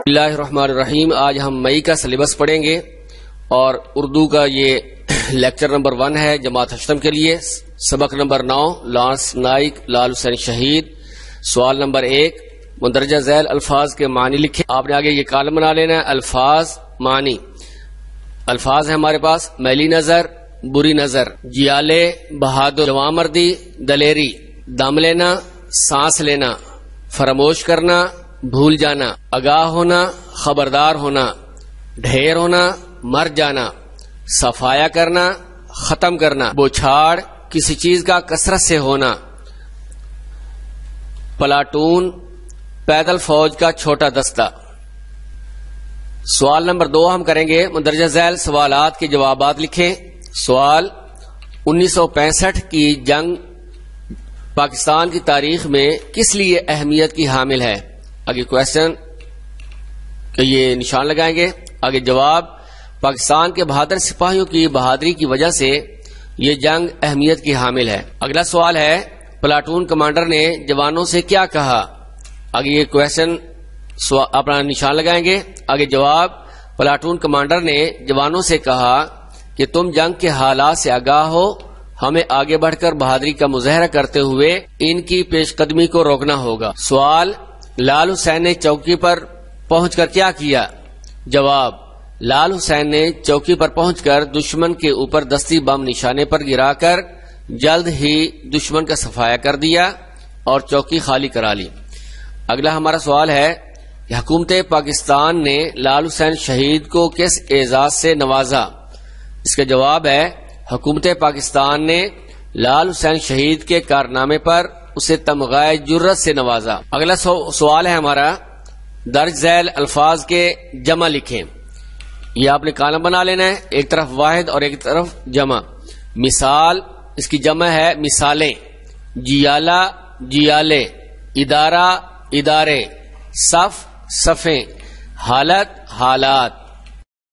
بسم اللہ الرحمن الرحیم. آج ہم مئی کا سلیبس پڑھیں گے اور اردو کا یہ لیکچر نمبر 1 ہے جماعت ہشتم کے لیے. سبق نمبر 9 لارنس نائک لال حسین شہید. سوال نمبر 1 مندرجہ ذیل الفاظ کے معنی لکھیں. آپ نے آگے یہ کالم بنا لینا ہے الفاظ معنی. الفاظ ہیں ہمارے پاس میلی نظر بری نظر، جیالے بہادر، جواں مردی دلیری، دم لینا سانس لینا، فراموش کرنا بھول جانا، آگاہ ہونا خبردار ہونا، ڈھیر ہونا مر جانا، صفایا کرنا ختم کرنا، بوچھاڑ کسی چیز کا کثرت سے ہونا، پلاٹون پیدل فوج کا چھوٹا دستہ. سوال نمبر 2 ہم کریں گے مندرجہ ذیل سوالات کے جوابات لکھیں. سوال 1965 کی جنگ پاکستان کی تاریخ میں کس لیے اہمیت کی حامل ہے؟ آگے کوشچن کہ یہ نشان لگائیں گے. آگے جواب پاکستان کے بہادر سپاہیوں کی بہادری کی وجہ سے یہ جنگ اہمیت کی حامل ہے. اگلا سوال ہے پلاٹون کمانڈر نے جوانوں سے کیا کہا؟ آگے یہ کوشچن اپنا نشان لگائیں گے. آگے جواب پلاٹون کمانڈر نے جوانوں سے کہا کہ تم جنگ کے حالات سے آگاہ ہو، ہمیں آگے بڑھ کر بہادری کا مظاہرہ کرتے ہوئے ان کی پیش قدمی کو روکنا ہوگا. سوال لال حسین نے چوکی پر پہنچ کر کیا کیا؟ جواب لال حسین نے چوکی پر پہنچ کر دشمن کے اوپر دستی بم نشانے پر گرا کر جلد ہی دشمن کا صفایا کر دیا اور چوکی خالی کرا لی. اگلا ہمارا سوال ہے کہ حکومت پاکستان نے لال حسین شہید کو کس اعزاز سے نوازا؟ اس کا جواب ہے حکومت پاکستان نے لال حسین شہید کے کارنامے پر اسے تمغہ جرت سے نوازا. اگلا سوال ہے ہمارا درج ذیل الفاظ کے جمع لکھیں. یہ آپ نے کالم بنا لینا ہے، ایک طرف واحد اور ایک طرف جمع. مثال اس کی جمع ہے مثالیں، جیالہ جیالے، ادارہ ادارے، صف صفیں، حالت حالات.